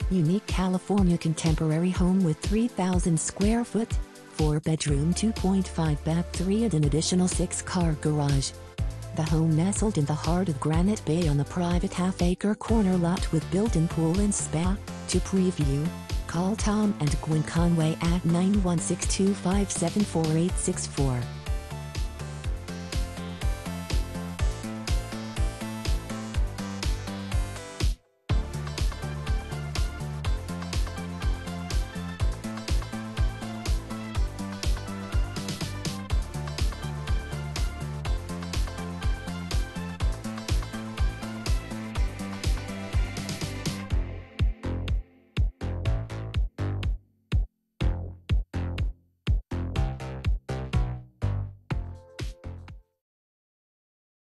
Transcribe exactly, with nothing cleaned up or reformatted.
Unique California contemporary home with three thousand square foot, four bedroom two point five bath three and an additional six car garage. The home nestled in the heart of Granite Bay on a private half-acre corner lot with built-in pool and spa. To preview, call Tom and Gwen Conway at nine one six two five seven four eight six four.